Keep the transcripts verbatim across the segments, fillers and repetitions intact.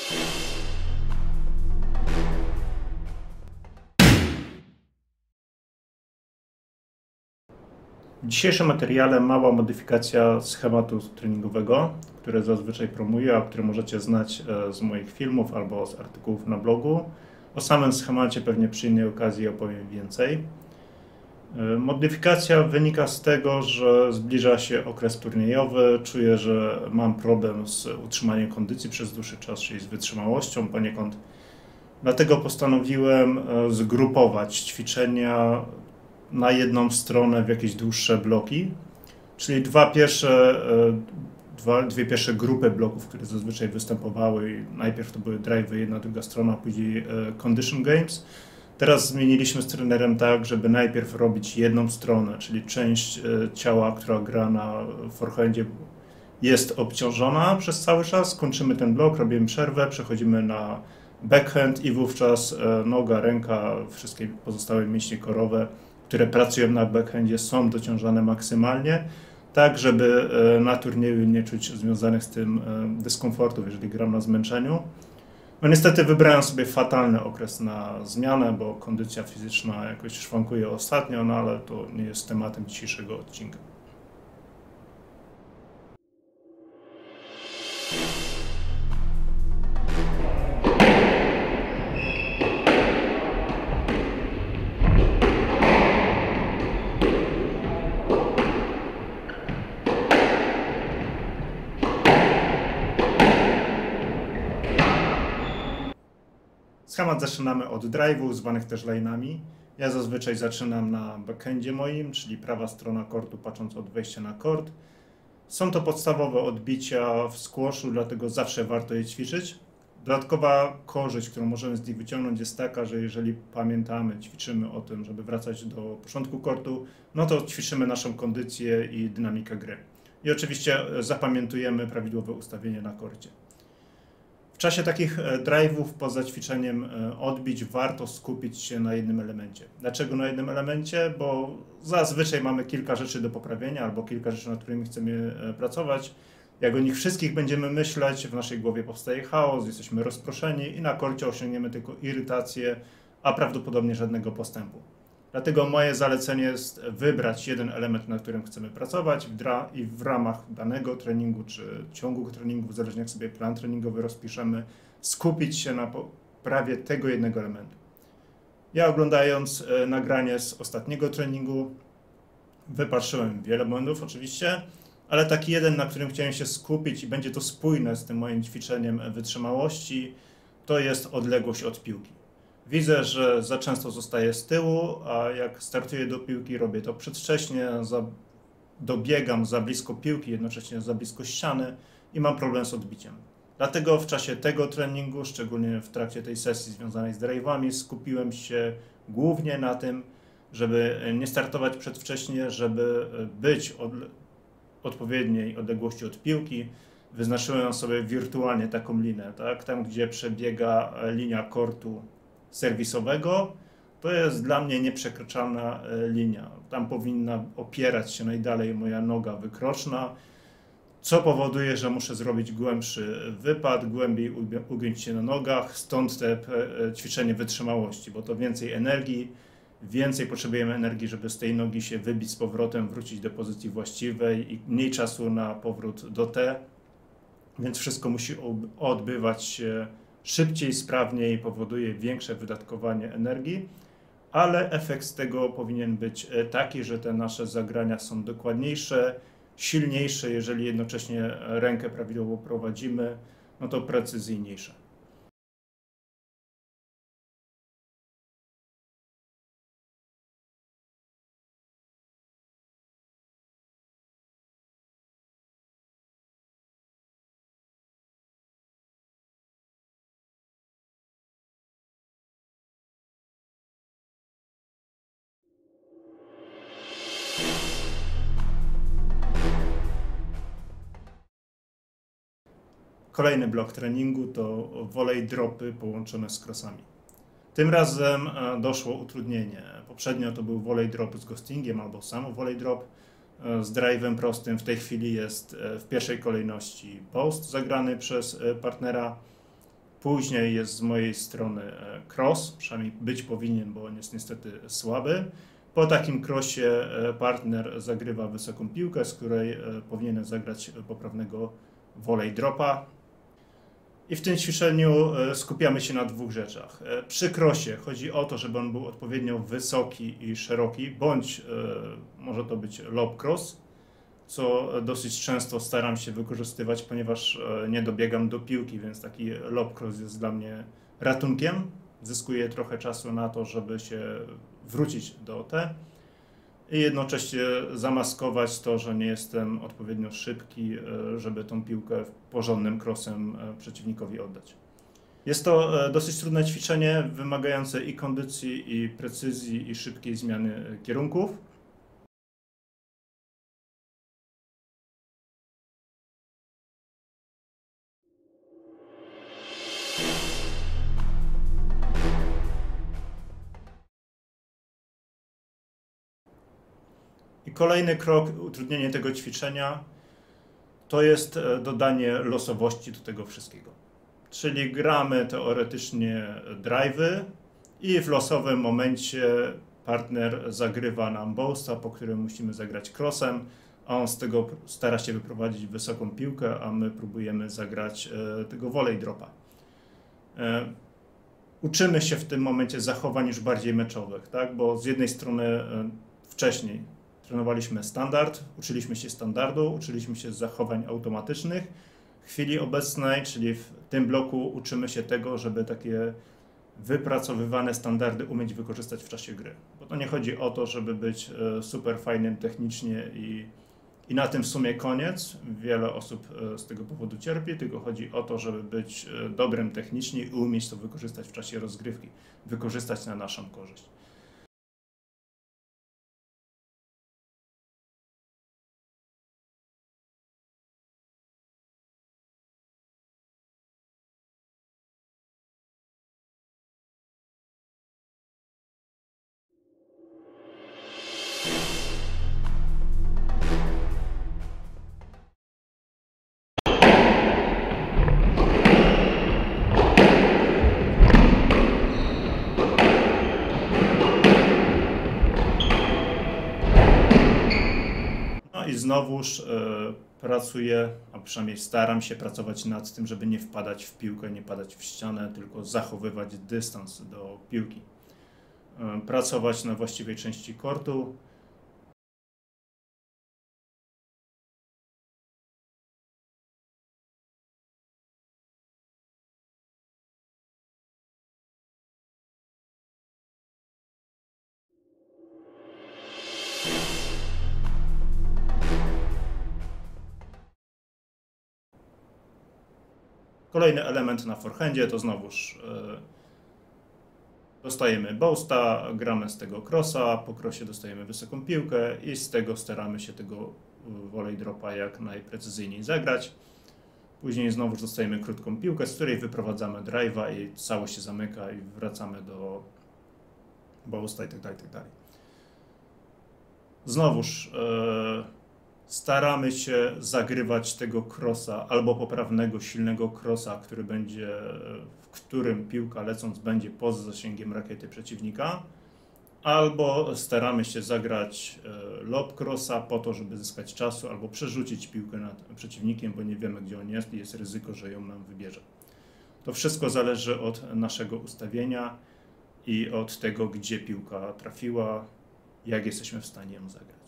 W dzisiejszym materiale mała modyfikacja schematu treningowego, który zazwyczaj promuję, a który możecie znać z moich filmów albo z artykułów na blogu. O samym schemacie pewnie przy innej okazji opowiem więcej. Modyfikacja wynika z tego, że zbliża się okres turniejowy. Czuję, że mam problem z utrzymaniem kondycji przez dłuższy czas, czyli z wytrzymałością poniekąd. Dlatego postanowiłem zgrupować ćwiczenia na jedną stronę w jakieś dłuższe bloki, czyli dwa pierwsze, dwa, dwie pierwsze grupy bloków, które zazwyczaj występowały. Najpierw to były drive'y, jedna, druga strona, później condition games. Teraz zmieniliśmy z trenerem tak, żeby najpierw robić jedną stronę, czyli część ciała, która gra na forehandzie, jest obciążona przez cały czas. Kończymy ten blok, robimy przerwę, przechodzimy na backhand i wówczas noga, ręka, wszystkie pozostałe mięśnie korowe, które pracują na backhandzie, są dociążane maksymalnie, tak żeby na turnieju nie czuć związanych z tym dyskomfortów, jeżeli gram na zmęczeniu. No niestety wybrałem sobie fatalny okres na zmianę, bo kondycja fizyczna jakoś szwankuje ostatnio, no ale to nie jest tematem dzisiejszego odcinka. Schemat zaczynamy od drive'ów, zwanych też lane'ami. Ja zazwyczaj zaczynam na backhandzie moim, czyli prawa strona kortu, patrząc od wejścia na kort. Są to podstawowe odbicia w squashu, dlatego zawsze warto je ćwiczyć. Dodatkowa korzyść, którą możemy z nich wyciągnąć, jest taka, że jeżeli pamiętamy, ćwiczymy o tym, żeby wracać do początku kortu, no to ćwiczymy naszą kondycję i dynamikę gry. I oczywiście zapamiętujemy prawidłowe ustawienie na korcie. W czasie takich drive'ów poza ćwiczeniem odbić warto skupić się na jednym elemencie. Dlaczego na jednym elemencie? Bo zazwyczaj mamy kilka rzeczy do poprawienia albo kilka rzeczy, nad którymi chcemy pracować. Jak o nich wszystkich będziemy myśleć, w naszej głowie powstaje chaos, jesteśmy rozproszeni i na korcie osiągniemy tylko irytację, a prawdopodobnie żadnego postępu. Dlatego moje zalecenie jest wybrać jeden element, na którym chcemy pracować i w ramach danego treningu czy ciągu treningów, zależnie jak sobie plan treningowy rozpiszemy, skupić się na poprawie tego jednego elementu. Ja oglądając nagranie z ostatniego treningu wypatrzyłem wiele błędów oczywiście, ale taki jeden, na którym chciałem się skupić i będzie to spójne z tym moim ćwiczeniem wytrzymałości, to jest odległość od piłki. Widzę, że za często zostaję z tyłu, a jak startuję do piłki, robię to przedwcześnie, za, dobiegam za blisko piłki, jednocześnie za blisko ściany i mam problem z odbiciem. Dlatego w czasie tego treningu, szczególnie w trakcie tej sesji związanej z drive'ami, skupiłem się głównie na tym, żeby nie startować przedwcześnie, żeby być od odpowiedniej odległości od piłki. Wyznaczyłem sobie wirtualnie taką linię, tak? Tam gdzie przebiega linia kortu serwisowego, to jest dla mnie nieprzekraczalna linia. Tam powinna opierać się najdalej moja noga wykroczna, co powoduje, że muszę zrobić głębszy wypad, głębiej ugiąć się na nogach, stąd te ćwiczenie wytrzymałości, bo to więcej energii, więcej potrzebujemy energii, żeby z tej nogi się wybić z powrotem, wrócić do pozycji właściwej i mniej czasu na powrót do T, więc wszystko musi odbywać się szybciej, sprawniej, powoduje większe wydatkowanie energii, ale efekt z tego powinien być taki, że te nasze zagrania są dokładniejsze, silniejsze, jeżeli jednocześnie rękę prawidłowo prowadzimy, no to precyzyjniejsze. Kolejny blok treningu to volley dropy połączone z crossami. Tym razem doszło utrudnienie. Poprzednio to był volley drop z ghostingiem albo sam volley drop z drive'em prostym. W tej chwili jest w pierwszej kolejności post zagrany przez partnera. Później jest z mojej strony cross, przynajmniej być powinien, bo on jest niestety słaby. Po takim crossie partner zagrywa wysoką piłkę, z której powinienem zagrać poprawnego volley dropa. I w tym ćwiczeniu skupiamy się na dwóch rzeczach. Przy crossie chodzi o to, żeby on był odpowiednio wysoki i szeroki, bądź może to być lob cross, co dosyć często staram się wykorzystywać, ponieważ nie dobiegam do piłki, więc taki lob cross jest dla mnie ratunkiem. Zyskuję trochę czasu na to, żeby się wrócić do T i jednocześnie zamaskować to, że nie jestem odpowiednio szybki, żeby tą piłkę porządnym crossem przeciwnikowi oddać. Jest to dosyć trudne ćwiczenie, wymagające i kondycji, i precyzji, i szybkiej zmiany kierunków. I kolejny krok, utrudnienie tego ćwiczenia, to jest dodanie losowości do tego wszystkiego. Czyli gramy teoretycznie drive'y i w losowym momencie partner zagrywa nam bousta, po którym musimy zagrać crossem, a on z tego stara się wyprowadzić wysoką piłkę, a my próbujemy zagrać tego volley dropa. Uczymy się w tym momencie zachowań już bardziej meczowych, tak? Bo z jednej strony wcześniej trenowaliśmy standard, uczyliśmy się standardu, uczyliśmy się zachowań automatycznych. W chwili obecnej, czyli w tym bloku, uczymy się tego, żeby takie wypracowywane standardy umieć wykorzystać w czasie gry. Bo to nie chodzi o to, żeby być super fajnym technicznie i, i na tym w sumie koniec. Wiele osób z tego powodu cierpi, tylko chodzi o to, żeby być dobrym technicznie i umieć to wykorzystać w czasie rozgrywki, wykorzystać na naszą korzyść. I znowuż e, pracuję, a przynajmniej staram się pracować nad tym, żeby nie wpadać w piłkę, nie padać w ścianę, tylko zachowywać dystans do piłki. E, pracować na właściwej części kortu. Kolejny element na forehandzie to znowuż yy, dostajemy bousta, gramy z tego crossa, po crossie dostajemy wysoką piłkę i z tego staramy się tego volley dropa jak najprecyzyjniej zagrać. Później znowuż dostajemy krótką piłkę, z której wyprowadzamy drive'a i całość się zamyka i wracamy do bousta itd. itd. Znowuż yy, staramy się zagrywać tego crossa albo poprawnego, silnego crossa, który będzie, w którym piłka lecąc będzie poza zasięgiem rakiety przeciwnika, albo staramy się zagrać lob crossa po to, żeby zyskać czasu, albo przerzucić piłkę nad przeciwnikiem, bo nie wiemy, gdzie on jest i jest ryzyko, że ją nam wybierze. To wszystko zależy od naszego ustawienia i od tego, gdzie piłka trafiła, jak jesteśmy w stanie ją zagrać.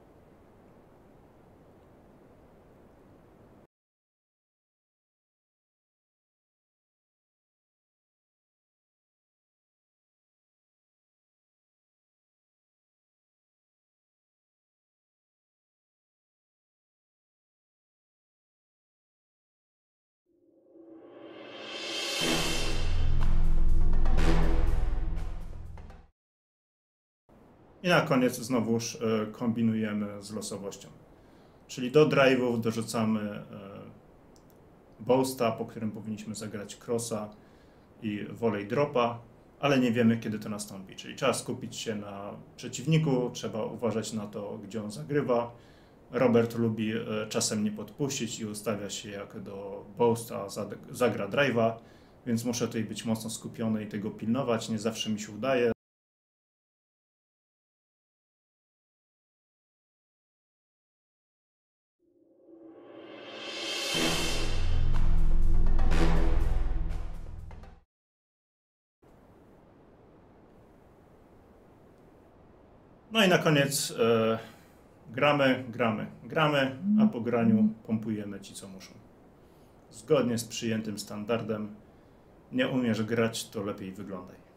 I na koniec znowuż kombinujemy z losowością. Czyli do drive'ów dorzucamy bousta, po którym powinniśmy zagrać crossa i volley dropa, ale nie wiemy, kiedy to nastąpi. Czyli trzeba skupić się na przeciwniku, trzeba uważać na to, gdzie on zagrywa. Robert lubi czasem nie podpuścić i ustawia się jak do bousta zagra drive'a, więc muszę tutaj być mocno skupiony i tego pilnować. Nie zawsze mi się udaje. No i na koniec e, gramy, gramy, gramy, a po graniu pompujemy ci, co muszą. Zgodnie z przyjętym standardem. Nie umiesz grać, to lepiej wyglądaj.